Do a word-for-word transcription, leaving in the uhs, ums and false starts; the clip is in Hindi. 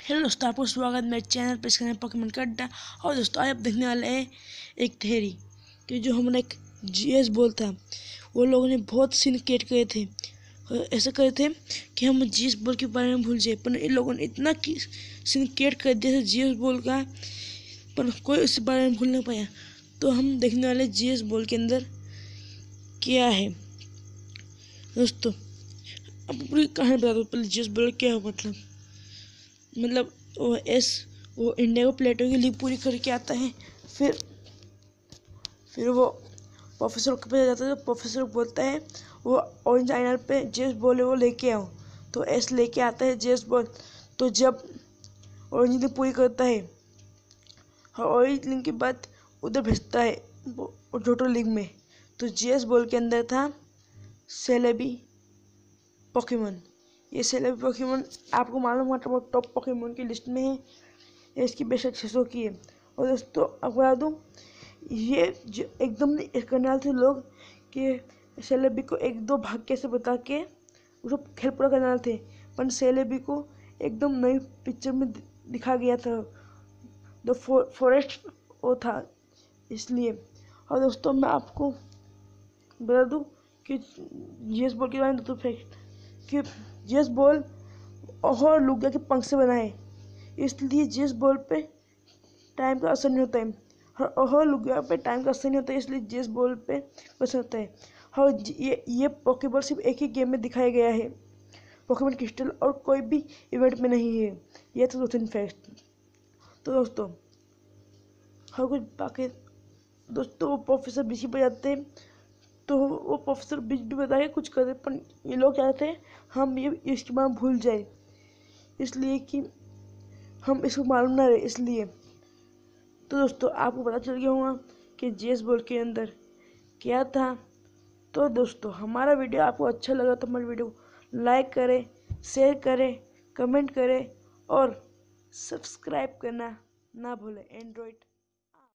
हेलो दोस्तों, आपको स्वागत मेरे चैनल पर। इसका नाम पोकेमॉन अड्डा। और दोस्तों आज आप देखने वाले हैं एक थेरी कि जो हमारा एक जीएस बॉल था, वो लोगों ने बहुत सीन क्रिएट करे थे। ऐसा करे थे कि हम जीएस बॉल के बारे में भूल जाए, पर इन लोगों ने इतना सीन क्रिएट कर दिया था जीएस बॉल का, पर कोई उसके बारे में भूल नहीं पाया। तो हम देखने वाले जीएस बॉल के अंदर क्या है। दोस्तों अब पूरी कहानी बता दो। पहले जीएस बॉल क्या है, मतलब मतलब वो एस वो इंडिया को प्लेटो की लीग पूरी करके आता है। फिर फिर वो प्रोफेसर के पास जाता है। तो प्रोफेसर बोलता है वो ऑरेंज आइलैंड पे जेस बॉल है वो लेके आओ। तो एस लेके आता है जेस बॉल। तो जब ऑरेंज लीग पूरी करता है और ऑरेंज लीग के बाद उधर भेजता है जोटो लीग में। तो जेस बॉल के अंदर था सेलेबी पोकेमॉन। ये सेलेबी पोकेमॉन आपको मालूम होगा वो टॉप पोकेमॉन की लिस्ट में है। इसकी बेशक छः सौ की है। और दोस्तों आपको बता दूँ, ये जो एकदम करने वाले थे लोग कि सेलेबी को एक दो भाग कैसे बता के उसको खेल पूरा करने वाले थे, पर सेलेबी को एकदम नई पिक्चर में दिखा गया था। द फॉरेस्ट वो था इसलिए। और दोस्तों मैं आपको बता दूँ कि जीएस बॉल के बारे में तो फैक्ट कि जीएस बॉल और लुगिया के पंख से बना है, इसलिए जीएस बॉल पे टाइम का असर नहीं होता है। और लुगिया पे टाइम का असर नहीं होता है, इसलिए जीएस बॉल पे असर होता है। और ये ये पोकेबॉल सिर्फ एक ही गेम में दिखाया गया है, पोकेमॉन क्रिस्टल, और कोई भी इवेंट में नहीं है। ये तो दो तीन फैक्ट। तो दोस्तों हर कुछ बाकी दोस्तों वो प्रोफेसर बीच पर जाते हैं, तो वो प्रोफेसर बीच भी बताए कुछ करे, पर ये लोग चाहते हैं हम ये इसके बारे में भूल जाए, इसलिए कि हम इसको मालूम ना रहे इसलिए। तो दोस्तों आपको पता चल गया होगा कि जीएस बॉल के अंदर क्या था। तो दोस्तों हमारा वीडियो आपको अच्छा लगा तो हमारे वीडियो को लाइक करें, शेयर करें, कमेंट करें और सब्सक्राइब करना ना भूलें। एंड्रॉइड